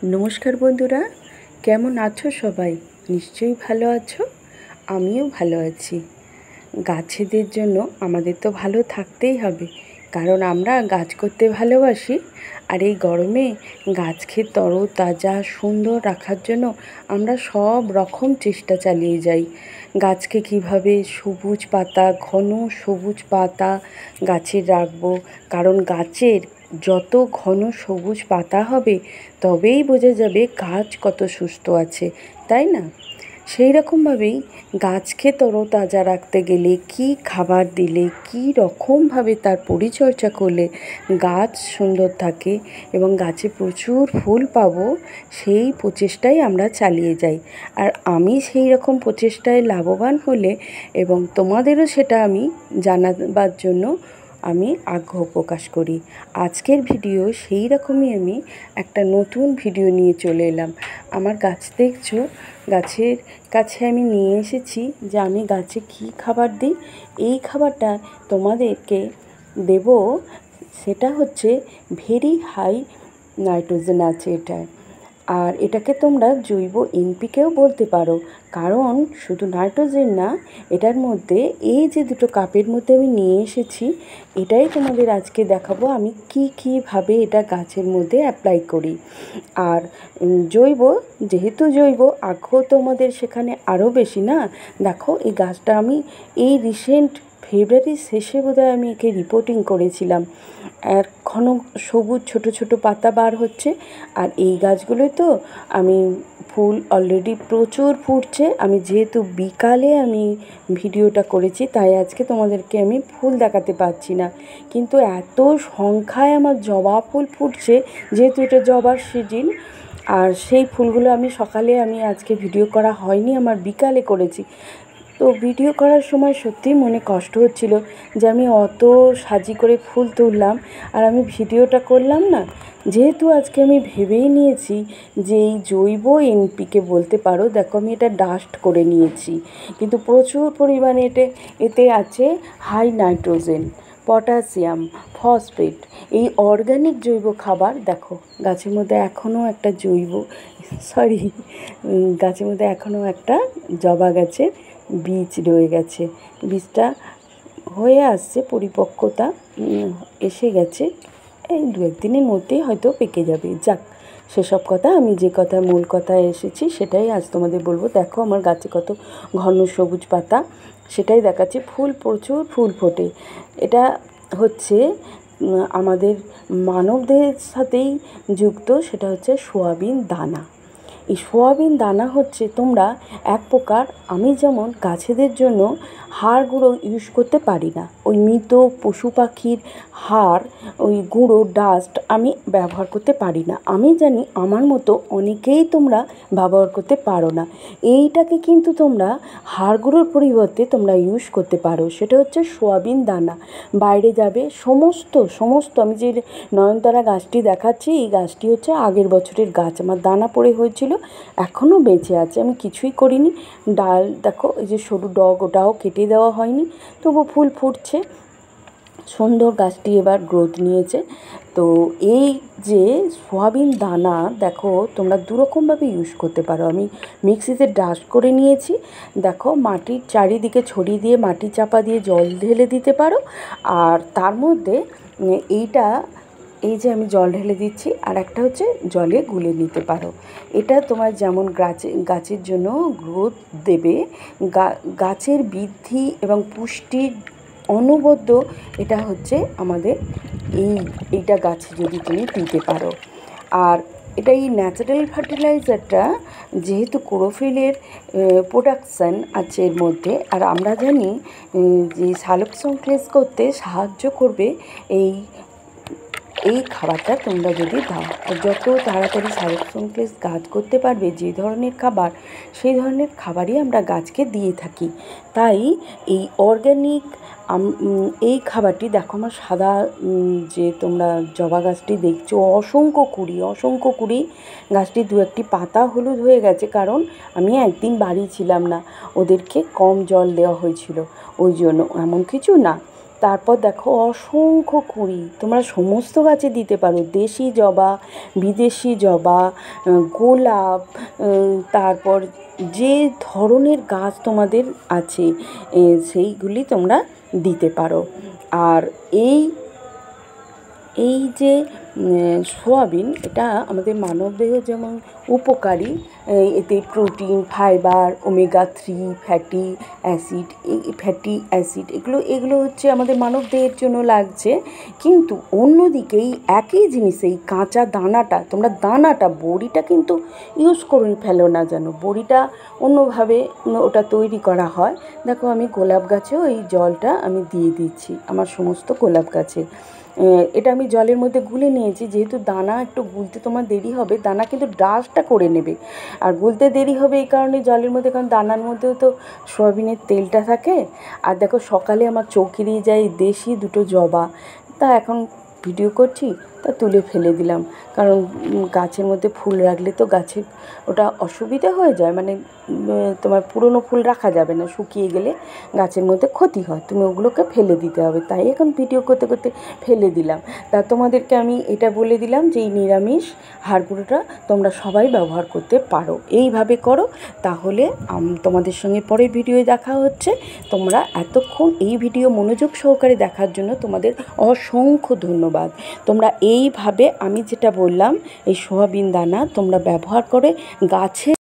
নমস্কার বন্ধুরা, কেমন আছো সবাই? নিশ্চয়ই ভালো আছো। আমিও ভালো আছি। গাছেদের জন্য আমাদের তো ভালো থাকতেই হবে, কারণ আমরা গাছ করতে ভালোবাসি। আর এই গরমে গাছকে তরতাজা সুন্দর রাখার জন্য আমরা সব রকম চেষ্টা চালিয়ে যাই। গাছকে কিভাবে সবুজ পাতা, ঘন সবুজ পাতা গাছের রাখবো, কারণ গাছের যত ঘন সবুজ পাতা হবে তবেই বোঝা যাবে গাছ কত সুস্থ আছে, তাই না? সেই রকমভাবেই গাছকে তরতাজা রাখতে গেলে কী খাবার দিলে, কী রকমভাবে তার পরিচর্যা করলে গাছ সুন্দর থাকে এবং গাছে প্রচুর ফুল পাবো, সেই প্রচেষ্টাই আমরা চালিয়ে যাই। আর আমি সেই রকম প্রচেষ্টায় লাভবান হলে এবং তোমাদেরও সেটা আমি জানাবার জন্য আমি আগ্রহ প্রকাশ করি। আজকের ভিডিও সেই রকমই, আমি একটা নতুন ভিডিও নিয়ে চলে এলাম। আমার গাছ দেখছো, গাছের কাছে আমি নিয়ে এসেছি যে আমি গাছে কী খাবার দিই। এই খাবারটা তোমাদেরকে দেব, সেটা হচ্ছে ভেরি হাই নাইট্রোজেন আছে এটায়। আর এটাকে তোমরা জৈব এনপিকেও বলতে পারো, কারণ শুধু নাইট্রোজেন না, এটার মধ্যে এই যে দুটো কাপের মধ্যে আমি নিয়ে এসেছি, এটাই তোমাদের আজকে দেখাবো আমি কীভাবে এটা গাছের মধ্যে অ্যাপ্লাই করি। আর জৈব, যেহেতু জৈব, আগ্রহ তোমাদের সেখানে আরও বেশি না। দেখো, এই গাছটা আমি এই রিসেন্ট ফেব্রুয়ারির শেষে বোধহয় আমি একে রিপোর্টিং করেছিলাম। আর ঘন সবুজ ছোট ছোট পাতা বার হচ্ছে। আর এই গাছগুলোই তো আমি ফুল অলরেডি প্রচুর ফুটছে। আমি যেহেতু বিকালে আমি ভিডিওটা করেছি, তাই আজকে তোমাদেরকে আমি ফুল দেখাতে পারছি না, কিন্তু এত সংখ্যায় আমার জবা ফুল ফুটছে, যেহেতু এটা জবার সিজন। আর সেই ফুলগুলো আমি সকালে, আমি আজকে ভিডিও করা হয়নি, আমার বিকালে করেছি। তো ভিডিও করার সময় সত্যিই মনে কষ্ট হচ্ছিল যে আমি অত সাজি করে ফুল তুললাম আর আমি ভিডিওটা করলাম না। যেহেতু আজকে আমি ভেবেই নিয়েছি যে এই জৈব এনপিকে বলতে পারো, দেখো আমি এটা ডাস্ট করে নিয়েছি, কিন্তু প্রচুর পরিমাণে এতে আছে হাই নাইট্রোজেন, পটাশিয়াম, ফসফেট। এই অর্গানিক জৈব খাবার। দেখো, গাছের মধ্যে এখনও একটা গাছের মধ্যে এখনও একটা জবা গাছের বীজ রয়ে গেছে। বীজটা হয়ে আসছে, পরিপক্কতা এসে গেছে, এই 2-1 দিনের মধ্যেই হয়তো পেকে যাবে। যাক, সেসব কথা, আমি যে কথা মূল কথায় এসেছি সেটাই আজ তোমাদের বলবো। দেখো আমার গাছে কত ঘন সবুজ পাতা, সেটাই দেখাচ্ছি। ফুল, প্রচুর ফুল ফোটে। এটা হচ্ছে আমাদের মানবদের সাথেই যুক্ত, সেটা হচ্ছে সোয়াবিন দানা। এই সোয়াবিন দানা হচ্ছে, তোমরা এক প্রকার, আমি যেমন গাছেদের জন্য হাড় গুঁড়ো ইউজ করতে পারি না, ওই মৃত পশু পাখির হাড়, ওই গুঁড়ো ডাস্ট আমি ব্যবহার করতে পারি না। আমি জানি আমার মতো অনেকেই তোমরা ব্যবহার করতে পারো না। এইটাকে কিন্তু তোমরা হাড় গুঁড়োর পরিবর্তে তোমরা ইউজ করতে পারো, সেটা হচ্ছে সোয়াবিন দানা। বাইরে যাবে সমস্ত আমি যে নয়নতারা গাছটি দেখাচ্ছি, এই গাছটি হচ্ছে আগের বছরের গাছ, আমার দানা পড়ে হয়েছিল, এখনও বেঁচে আছে, আমি কিছুই করিনি। ডাল দেখো, এই যে সরু ডগ, ওটাও কেটে দেওয়া হয়নি, তবু ফুল ফুটছে সুন্দর। গাছটি এবার গ্রোথ নিয়েছে। তো এই যে সোয়াবিন দানা, দেখো তোমরা দুরকমভাবে ইউজ করতে পারো। আমি মিক্সিতে ডাস্ট করে নিয়েছি, দেখো মাটির চারিদিকে ছড়িয়ে দিয়ে, মাটি চাপা দিয়ে জল ঢেলে দিতে পারো। আর তার মধ্যে এই যে আমি জল ঢেলে দিচ্ছি, আর একটা হচ্ছে জলে গুলে নিতে পারো। এটা তোমার যেমন গাছের জন্য গ্রোথ দেবে, গাছের বৃদ্ধি এবং পুষ্টির অনবদ্য, এটা হচ্ছে আমাদের এইটা গাছে যদি তুমি দিতে পারো। আর এটা, এই ন্যাচারাল ফার্টিলাইজারটা, যেহেতু ক্লোরোফিলের প্রোডাকশান আছে এর মধ্যে, আর আমরা জানি যে সালোক সংশ্লেষ করতে সাহায্য করবে এই খাবারটা তোমরা যদি দাও। যত তাড়াতাড়ি সালোক সংশ্লেষ গাছ করতে পারবে যে ধরনের খাবার, সেই ধরনের খাবারই আমরা গাছকে দিয়ে থাকি। তাই এই অর্গ্যানিক এই খাবারটি, দেখো আমার সাদা যে তোমরা জবা গাছটি দেখছো, অসংখ্য কুড়ি, গাছটি 2-1টি পাতা হলুদ হয়ে গেছে, কারণ আমি একদিন বাড়ি ছিলাম না, ওদেরকে কম জল দেওয়া হয়েছিল, ওই জন্য, এমন কিছু না। তারপর দেখো অসংখ্য কুঁড়ি, তোমরা সমস্ত গাছে দিতে পারো, দেশি জবা, বিদেশি জবা, গোলাপ, তারপর যে ধরনের গাছ তোমাদের আছে সেইগুলি তোমরা দিতে পারো। আর এই যে সোয়াবিন, এটা আমাদের মানবদেহ যেমন উপকারী, এতে protein, fibre, omega 3 fatty acid এগুলো হচ্ছে আমাদের মানবদেহের জন্য লাগছে। কিন্তু অন্যদিকে এই একই জিনিস, এই কাঁচা দানাটা, তোমরা দানাটা, বড়িটা কিন্তু ইউজ করে ফেলো না যেন, বড়িটা অন্যভাবে ওটা তৈরি করা হয়। দেখো আমি গোলাপ গাছেও এই জলটা আমি দিয়ে দিচ্ছি, আমার সমস্ত গোলাপ গাছে। এটা আমি জলের মধ্যে গুলে নিয়েছি, যেহেতু দানা একটু গুলতে তোমার দেরি হবে, দানা কিন্তু ডাস্টটা করে নেবে, আর গুলতে দেরি হবে এই কারণে জলের মধ্যে, কারণ দানার মধ্যেও তো সয়াবিনের তেলটা থাকে। আর দেখো সকালে আমার চৌকি দিয়ে যায় দেশি 2টো জবা, তা এখন ভিডিও করছি তা তুলে ফেলে দিলাম, কারণ গাছের মধ্যে ফুল রাখলে তো গাছের ওটা অসুবিধা হয়ে যায়, মানে তোমার পুরনো ফুল রাখা যাবে না, শুকিয়ে গেলে গাছের মধ্যে ক্ষতি হয়, তুমি ওগুলোকে ফেলে দিতে হবে, তাই এখন ভিডিও করতে করতে ফেলে দিলাম। তা তোমাদেরকে আমি এটা বলে দিলাম যে এই নিরামিষ হাড় গুঁড়োটা তোমরা সবাই ব্যবহার করতে পারো, এইভাবে করো, তাহলে তোমাদের সঙ্গে পরের ভিডিওয়ে দেখা হচ্ছে। তোমরা এতক্ষণ এই ভিডিও মনোযোগ সহকারে দেখার জন্য তোমাদের অসংখ্য ধন্যবাদ। তোমরা এইভাবে আমি যেটা বললাম এই সোয়াবিন দানা তোমরা ব্যবহার করে গাছে